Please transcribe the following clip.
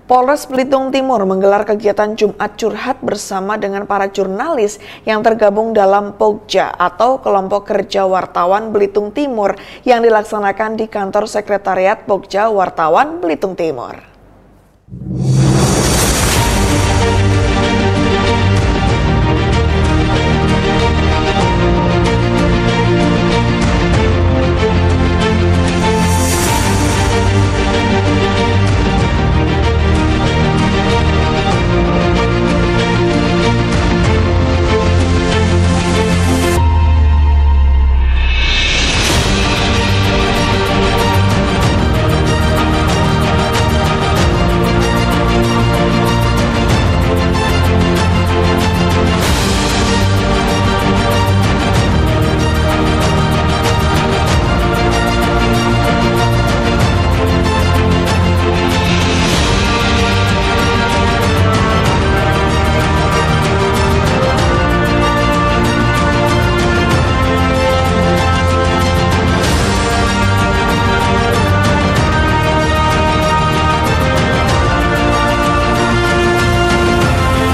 Polres Belitung Timur menggelar kegiatan Jumat Curhat bersama dengan para jurnalis yang tergabung dalam Pokja atau Kelompok Kerja Wartawan Belitung Timur yang dilaksanakan di kantor Sekretariat Pokja Wartawan Belitung Timur.